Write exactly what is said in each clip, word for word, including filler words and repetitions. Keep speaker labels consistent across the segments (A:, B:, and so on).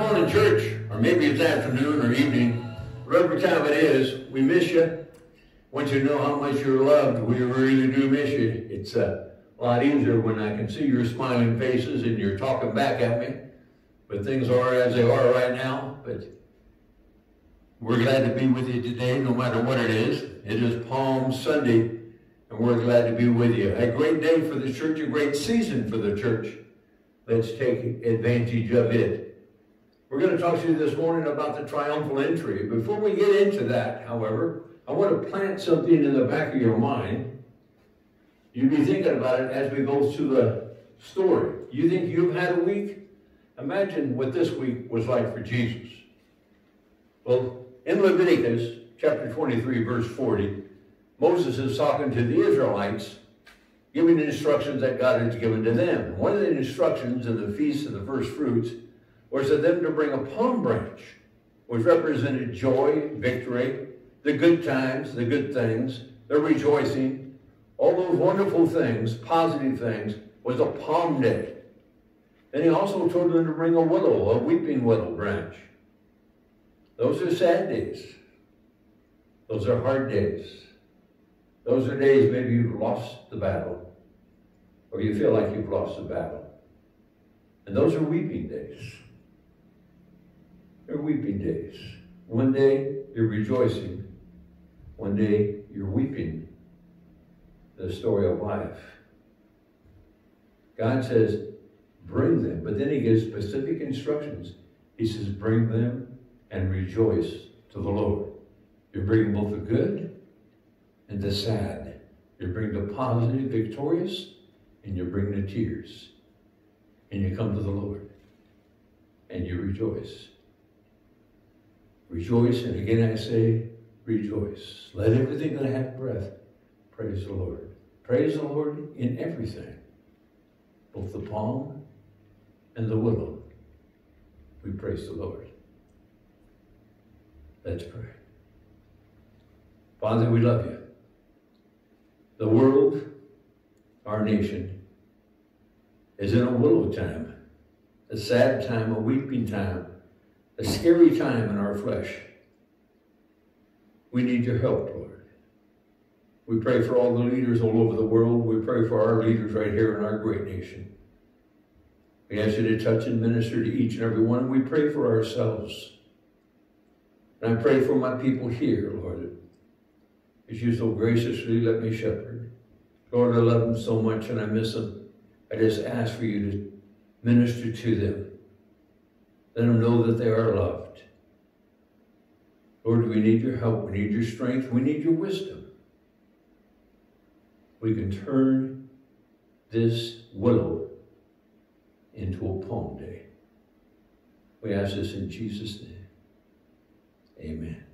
A: morning, church, or maybe it's afternoon or evening. Whatever time it is, we miss you. I want you to know how much you're loved. We really do miss you. It's uh, a lot easier when I can see your smiling faces and you're talking back at me. But things are as they are right now. But we're glad to be with you today, no matter what it is. It is Palm Sunday, and we're glad to be with you. A great day for the church, a great season for the church. Let's take advantage of it. We're going to talk to you this morning about the triumphal entry. Before we get into that, however, I want to plant something in the back of your mind. You'll be thinking about it as we go through the story. You think you've had a week? Imagine what this week was like for Jesus. Well, in Leviticus chapter twenty-three, verse forty, Moses is talking to the Israelites, giving the instructions that God has given to them. One of the instructions in the Feast of the First Fruits was for them to bring a palm branch, which represented joy, victory, the good times, the good things, the rejoicing, all those wonderful things, positive things, was a palm day. And he also told them to bring a willow, a weeping willow branch. Those are sad days. Those are hard days. Those are days maybe you've lost the battle, or you feel like you've lost the battle. And those are weeping days. They're weeping days. One day you're rejoicing. One day you're weeping. The story of life. God says, bring them. But then he gives specific instructions. He says, bring them and rejoice to the Lord. You bring both the good and the sad. You bring the positive, victorious, and you bring the tears. And you come to the Lord. And you rejoice. Rejoice, and again I say, rejoice. Let everything that hath breath praise the Lord. Praise the Lord in everything. Both the palm and the willow. We praise the Lord. Let's pray. Father, we love you. The world, our nation, is in a willow time, a sad time, a weeping time, a scary time in our flesh. We need your help, Lord. We pray for all the leaders all over the world. We pray for our leaders right here in our great nation. We ask you to touch and minister to each and every one. We pray for ourselves. And I pray for my people here, Lord, as you so graciously let me shepherd. Lord, I love them so much and I miss them. I just ask for you to minister to them. Let them know that they are loved. Lord, we need your help. We need your strength. We need your wisdom. We can turn this willow into a palm day. We ask this in Jesus' name. Amen.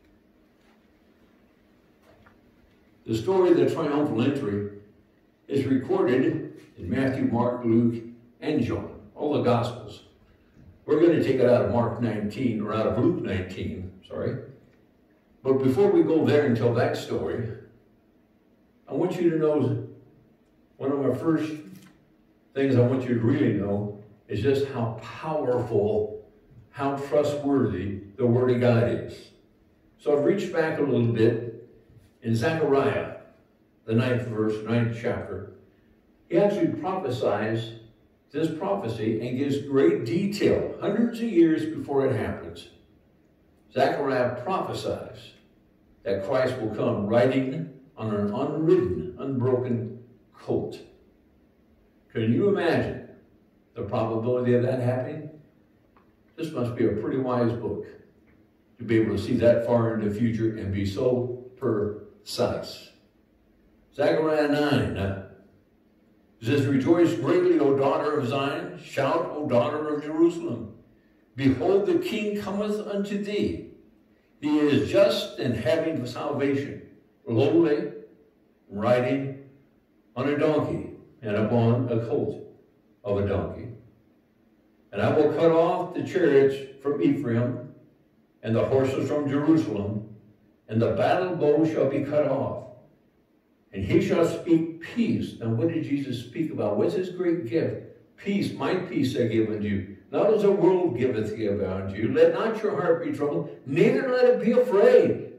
A: The story of the triumphal entry is recorded in Matthew, Mark, Luke, and John, all the Gospels. We're going to take it out of Mark nineteen, or out of Luke nineteen, sorry. But before we go there and tell that story, I want you to know, one of my first things I want you to really know is just how powerful, how trustworthy the Word of God is. So I've reached back a little bit in Zechariah, the ninth verse, ninth chapter. He actually prophesies this prophecy and gives great detail, hundreds of years before it happens. Zechariah prophesies that Christ will come riding on an unridden, unbroken colt. Can you imagine the probability of that happening? This must be a pretty wise book to be able to see that far into the future and be so precise. Zechariah nine. Uh, It says, rejoice greatly, O daughter of Zion. Shout, O daughter of Jerusalem. Behold, the king cometh unto thee. He is just and having salvation, lowly, riding on a donkey, and upon a colt of a donkey. And I will cut off the chariots from Ephraim, and the horses from Jerusalem, and the battle bow shall be cut off. And he shall speak peace. Now what did Jesus speak about? What's his great gift? Peace, my peace I give unto you. not as the world giveth give unto you. Let not your heart be troubled, neither let it be afraid.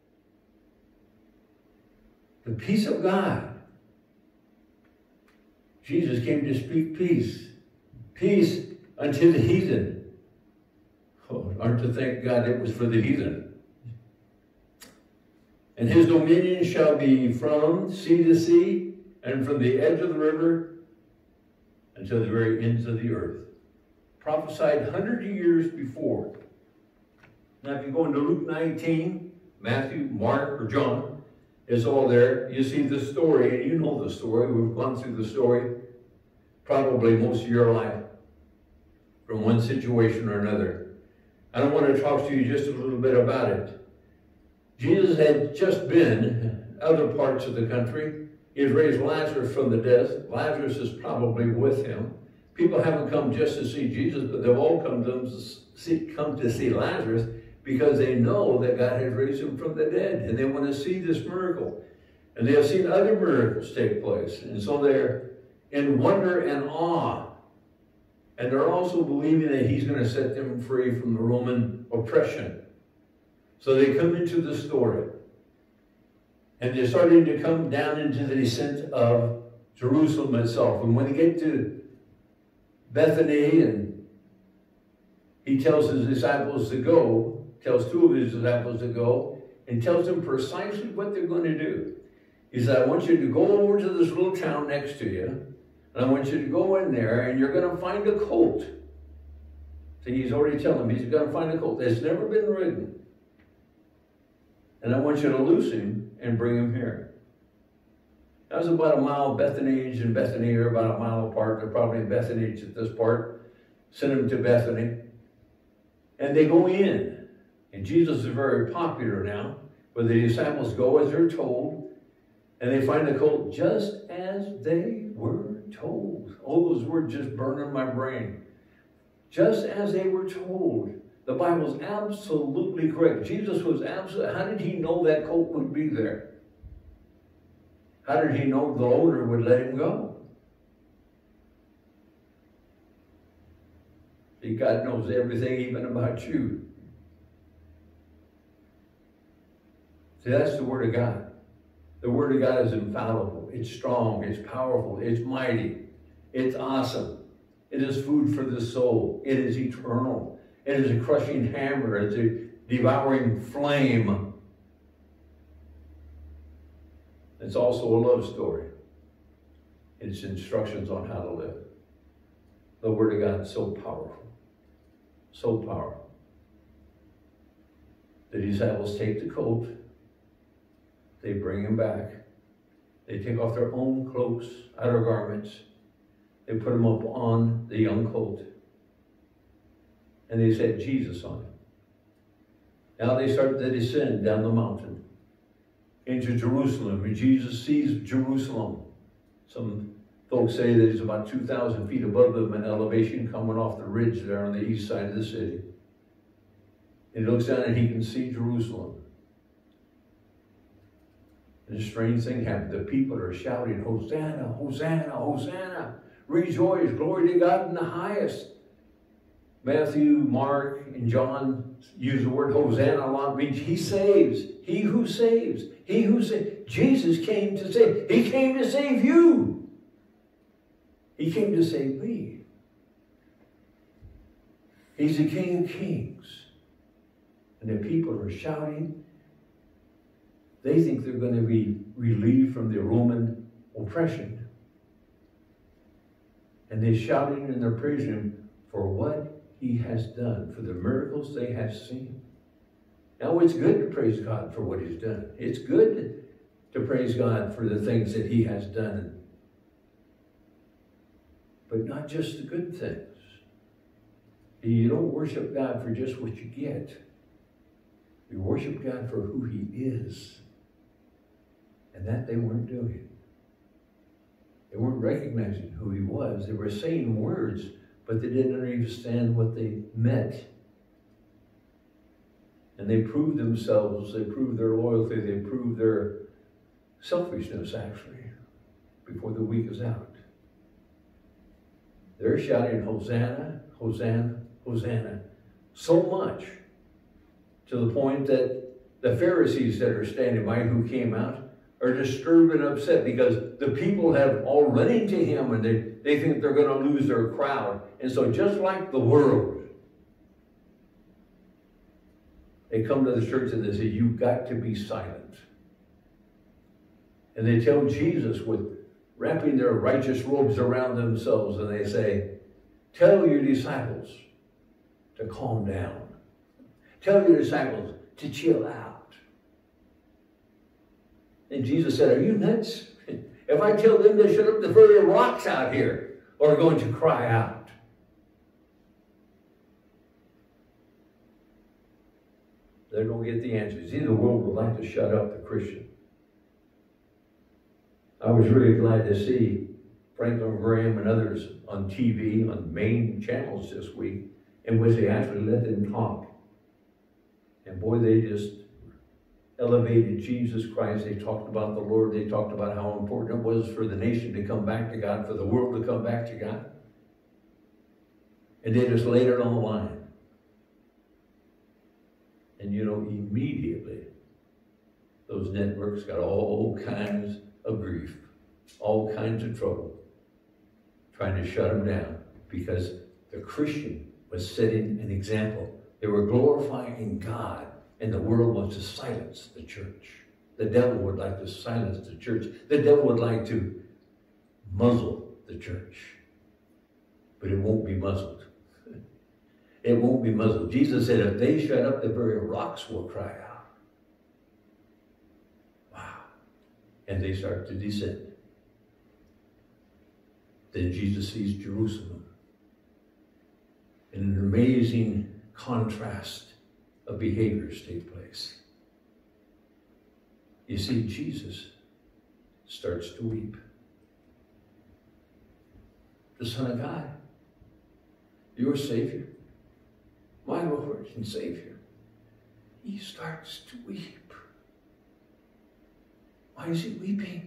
A: The peace of God. Jesus came to speak peace. Peace unto the heathen. Oh, aren't to thank God it was for the heathen. And his dominion shall be from sea to sea, and from the edge of the river until the very ends of the earth. Prophesied hundred years before. Now if you go into Luke nineteen, Matthew, Mark, or John, it's all there. You see the story, and you know the story. We've gone through the story probably most of your life from one situation or another. I don't want to talk to you just a little bit about it. Jesus had just been in other parts of the country. He has raised Lazarus from the dead. Lazarus is probably with him. People haven't come just to see Jesus, but they've all come to see, come to see Lazarus because they know that God has raised him from the dead, and they want to see this miracle. And they have seen other miracles take place, and so they're in wonder and awe. And they're also believing that he's going to set them free from the Roman oppression. So they come into the story. And they're starting to come down into the descent of Jerusalem itself. And when they get to Bethany, and he tells his disciples to go, tells two of his disciples to go, and tells them precisely what they're going to do. He said, I want you to go over to this little town next to you, and I want you to go in there, and you're going to find a colt. See, he's already telling them he's going to find a colt that's never been ridden. And I want you to loose him and bring him here. That was about a mile. Bethany and Bethany are about a mile apart. They're probably in Bethany at this part. Send him to Bethany. And they go in. And Jesus is very popular now, where the disciples go as they're told, and they find the colt just as they were told. All those words just burn in my brain. Just as they were told. The Bible's absolutely correct. Jesus was absolutely, how did he know that colt would be there? How did he know the owner would let him go? See, God knows everything even about you. See, that's the Word of God. The Word of God is infallible. It's strong. It's powerful. It's mighty. It's awesome. It is food for the soul. It is eternal. It is a crushing hammer. It's a devouring flame. It's also a love story. It's instructions on how to live. The Word of God is so powerful. So powerful. The disciples take the colt. They bring him back. They take off their own cloaks, outer garments. They put them up on the young colt. And they set Jesus on it. Now they start to descend down the mountain into Jerusalem. And Jesus sees Jerusalem. Some folks say that it's about two thousand feet above them in elevation, coming off the ridge there on the east side of the city. And he looks down and he can see Jerusalem. And a strange thing happened. The people are shouting, Hosanna, Hosanna, Hosanna. Rejoice, glory to God in the highest. Matthew, Mark, and John use the word Hosanna a lot. It means he saves. He who saves. He who saves. Jesus came to save. He came to save you. He came to save me. He's the King of Kings. And the people are shouting. They think they're going to be relieved from the Roman oppression. And they're shouting and they're praising him for what he has done, for the miracles they have seen. Now, it's good to praise God for what he's done. It's good to praise God for the things that he has done. But not just the good things. You don't worship God for just what you get. You worship God for who he is. And that they weren't doing. They weren't recognizing who he was. They were saying words, but they didn't understand what they meant. And they proved themselves, they proved their loyalty, they proved their selfishness, actually, before the week is out. They're shouting, Hosanna, Hosanna, Hosanna. So much to the point that the Pharisees that are standing by who came out are disturbed and upset because the people have all running to him and they, they think they're going to lose their crowd. And so just like the world, they come to the church and they say, you've got to be silent. And they tell Jesus with wrapping their righteous robes around themselves and they say, tell your disciples to calm down. Tell your disciples to chill out. And Jesus said, are you nuts? If I tell them to shut up, the very rocks out here are going to cry out. They don't get the answers. See, the world would like to shut up the Christian. I was really glad to see Franklin Graham and others on T V, on main channels this week, in which they actually let them talk. And boy, they just elevated Jesus Christ. They talked about the Lord. They talked about how important it was for the nation to come back to God, for the world to come back to God. And they just laid it on the line. And you know, immediately, those networks got all kinds of grief, all kinds of trouble, trying to shut them down because the Christian was setting an example. They were glorifying God, and the world wants to silence the church. The devil would like to silence the church. The devil would like to muzzle the church. But it won't be muzzled. It won't be muzzled. Jesus said, if they shut up, the very rocks will cry out. Wow. And they start to descend. Then Jesus sees Jerusalem. And an amazing contrast of behaviors take place. You see, Jesus starts to weep. The Son of God, your Savior, my Lord and Savior, he starts to weep. Why is he weeping?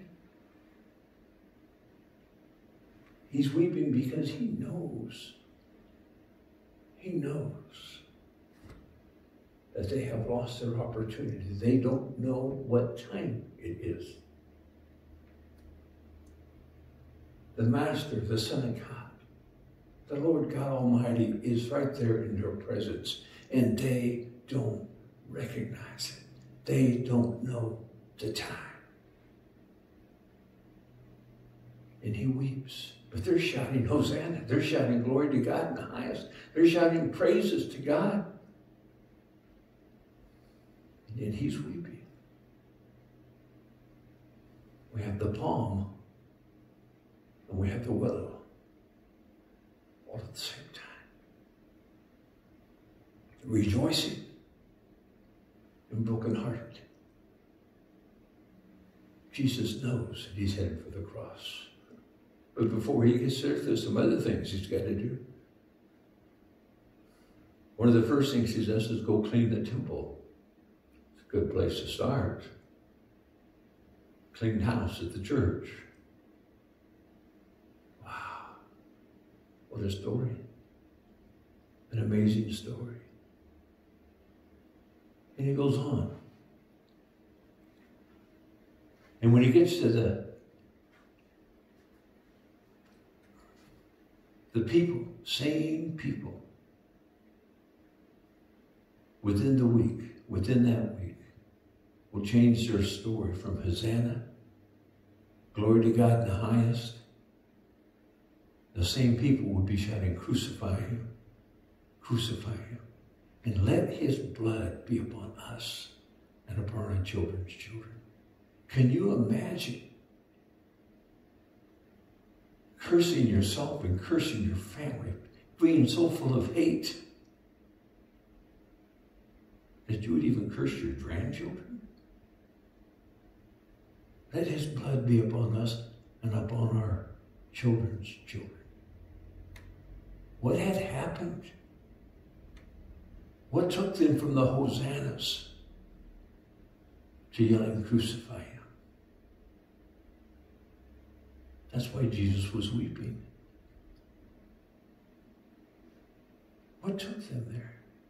A: He's weeping because he knows, he knows that they have lost their opportunity. They don't know what time it is. The Master, the Son of God, the Lord God Almighty is right there in their presence, and they don't recognize it. They don't know the time. And he weeps. But they're shouting Hosanna. They're shouting glory to God in the highest. They're shouting praises to God. And he's weeping. We have the palm and we have the willow all at the same time. Rejoicing and brokenhearted. Jesus knows that he's headed for the cross. But before he gets there, there's some other things he's got to do. One of the first things he does is go clean the temple. It's a good place to start. Clean house at the church. Wow. What a story. An amazing story. And he goes on. And when he gets to the The people, same people, within the week, within that week, will change their story from Hosanna, glory to God in the highest. The same people will be shouting, crucify him, crucify him, and let his blood be upon us and upon our children's children. Can you imagine cursing yourself and cursing your family, being so full of hate that you would even curse your grandchildren? Let his blood be upon us and upon our children's children. What had happened? What took them from the hosannas to yelling, crucify him? That's why Jesus was weeping. What took them there?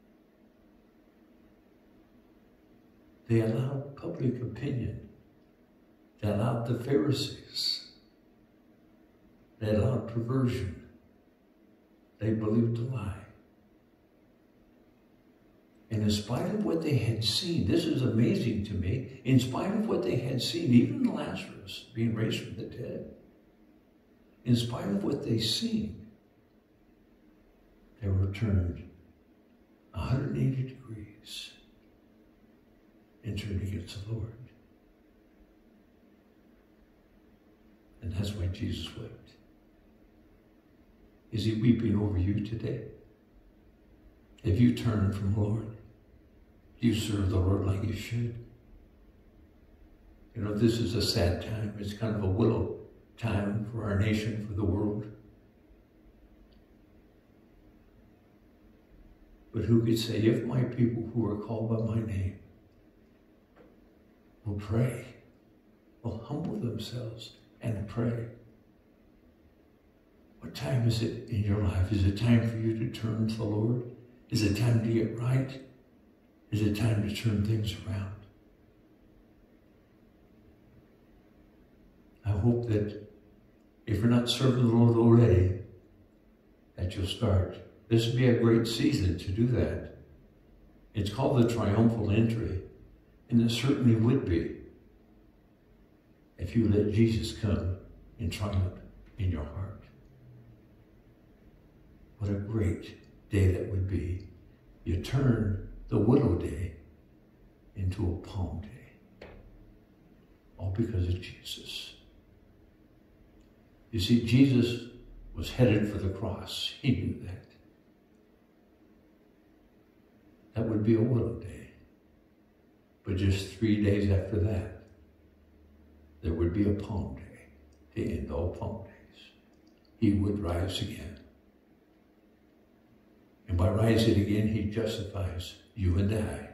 A: They allowed public opinion. They allowed the Pharisees. They allowed perversion. They believed a lie. And in spite of what they had seen, this is amazing to me, in spite of what they had seen, even Lazarus being raised from the dead, in spite of what they seen, they were turned one hundred eighty degrees and turned against the Lord. And that's why Jesus wept. Is he weeping over you today? If you turn from the Lord, you serve the Lord like you should. You know, this is a sad time. It's kind of a willow time for our nation, for the world. But who could say, if my people who are called by my name will pray, will humble themselves and pray. What time is it in your life? Is it time for you to turn to the Lord? Is it time to get right? Is it time to turn things around? I hope that if you're not serving the Lord already, that you'll start. This would be a great season to do that. It's called the triumphal entry, and it certainly would be if you let Jesus come in triumph in your heart. What a great day that would be. You turn the willow day into a palm day. All because of Jesus. You see, Jesus was headed for the cross. He knew that. That would be a willow day. But just three days after that, there would be a palm day to end all palm days. He would rise again. And by rising again, he justifies you and I.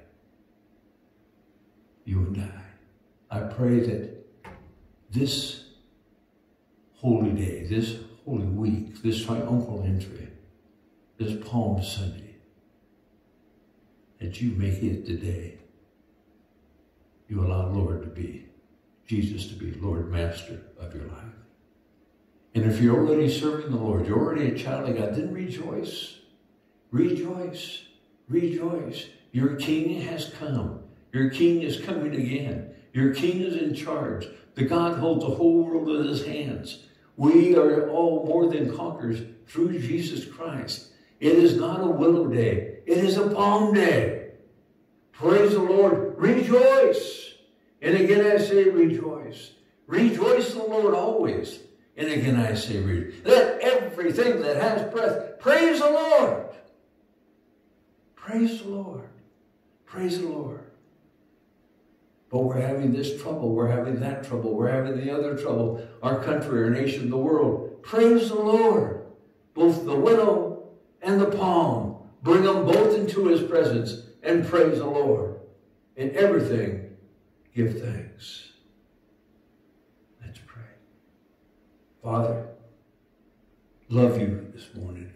A: You and I. I pray that this holy day, this holy week, this triumphal entry, this Palm Sunday, that you make it today. You allow Lord to be, Jesus to be Lord, Master of your life. And if you're already serving the Lord, you're already a child of God, then rejoice. Rejoice, rejoice. Your King has come. Your King is coming again. Your King is in charge. The God holds the whole world in his hands. We are all more than conquerors through Jesus Christ. It is not a willow day. It is a palm day. Praise the Lord. Rejoice. And again I say rejoice. Rejoice in the Lord always. And again I say rejoice. Let everything that has breath praise the Lord. Praise the Lord. Praise the Lord. But we're having this trouble. We're having that trouble. We're having the other trouble. Our country, our nation, the world. Praise the Lord. Both the willow and the palm. Bring them both into his presence and praise the Lord. In everything, give thanks. Let's pray. Father, love you this morning.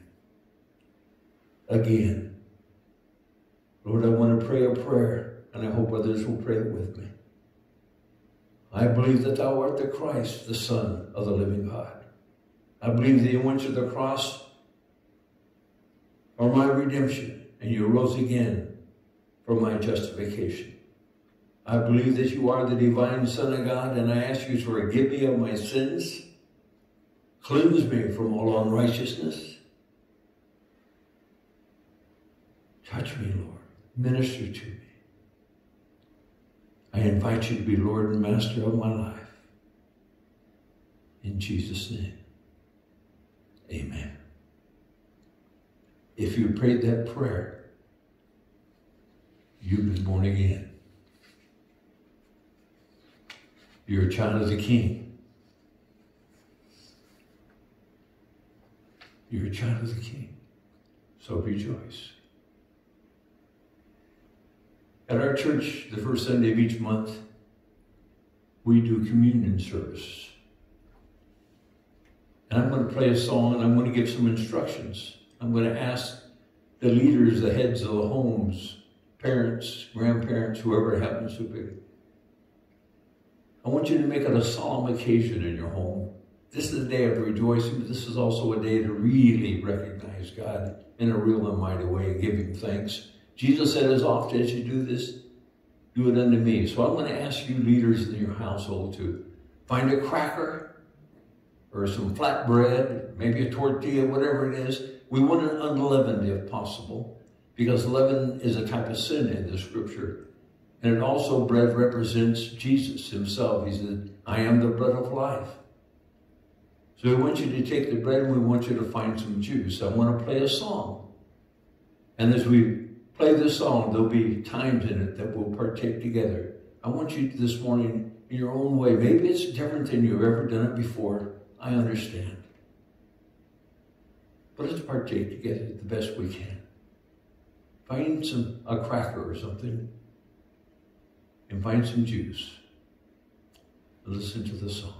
A: Again. Lord, I want to pray a prayer, and I hope others will pray it with me. I believe that thou art the Christ, the Son of the living God. I believe that you went to the cross for my redemption, and you rose again for my justification. I believe that you are the divine Son of God, and I ask you to forgive me of my sins, cleanse me from all unrighteousness. Touch me, Lord. Minister to me. I invite you to be Lord and Master of my life. In Jesus' name, amen. If you prayed that prayer, you've been born again. You're a child of the King. You're a child of the King. So rejoice. At our church, the first Sunday of each month, we do communion service. And I'm going to play a song, and I'm going to give some instructions. I'm going to ask the leaders, the heads of the homes, parents, grandparents, whoever it happens to be. I want you to make it a solemn occasion in your home. This is a day of rejoicing, but this is also a day to really recognize God in a real and mighty way and give him thanks. Jesus said, as often as you do this, do it unto me. So I'm going to ask you leaders in your household to find a cracker or some flatbread, maybe a tortilla, whatever it is. We want it unleavened if possible, because leaven is a type of sin in the scripture. And it also, bread represents Jesus himself. He said, I am the bread of life. So we want you to take the bread and we want you to find some juice. I want to play a song. And as we play this song, there'll be times in it that we'll partake together. I want you this morning in your own way. Maybe it's different than you've ever done it before. I understand. But let's partake together the best we can. Find some a cracker or something. And find some juice. And listen to the song.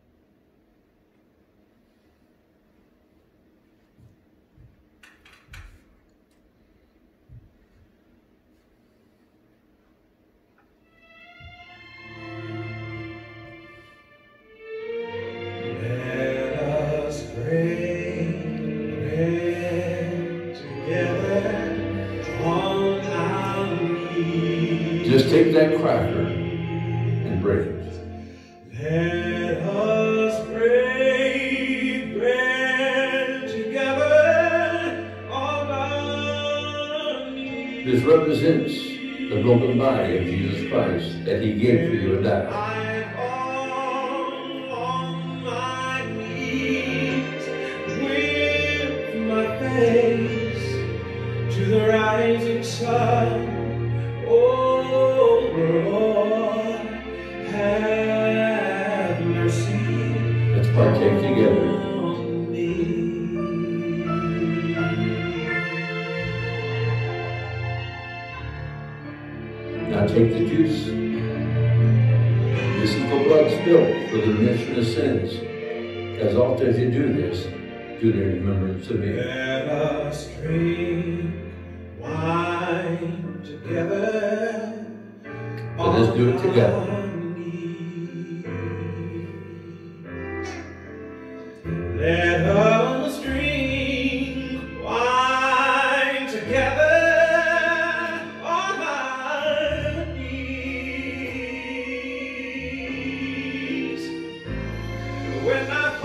A: Just take that cracker and break it.
B: Let us break bread together on our knees.
A: This represents the broken body of Jesus Christ that he gave for you and I.
B: I fall on my knees with my face to the rising sun. Oh, Lord, have mercy.
A: Let's partake together.
B: On me.
A: Now take the juice. This is the blood spilled for the remission of sins. As often as you do this, do it in remembrance of me.
B: Let us drink wine together.
A: So let's do it together.
B: Let us drink wine together on our knees. When I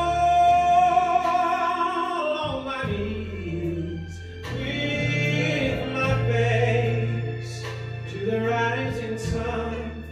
B: fall on my knees with my face to the rising sun,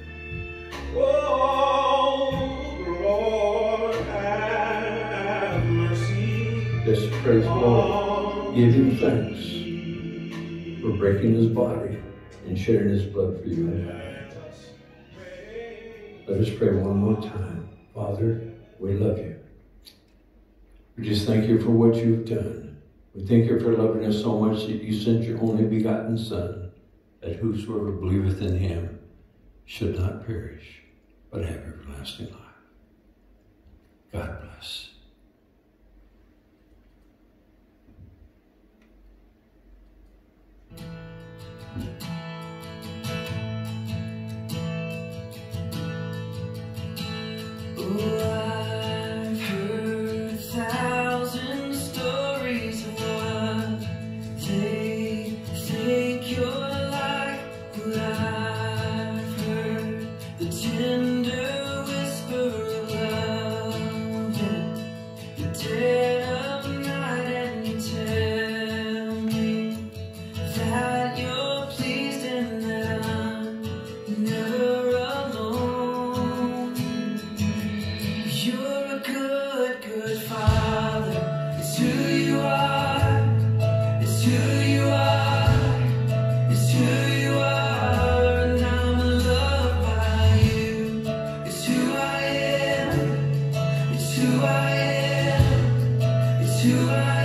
B: oh Lord, have mercy.
A: Just praise the Lord. Give him thanks for breaking his body and shedding his blood for you and I. Let us pray one more time. Father, we love you. We just thank you for what you've done. We thank you for loving us so much that you sent your only begotten Son, that whosoever believeth in him should not perish, but have everlasting life. God bless.
C: Oh, I've heard a thousand stories of what they think you're like, but I've heard the tender whisper of love in the dead of night, and you tell me that you're pleased and that I'm never alone. You're a good, good father. It's who you are. It's who you are. It's who you are. And I'm loved by you. It's who I am. It's who I am. It's who I am.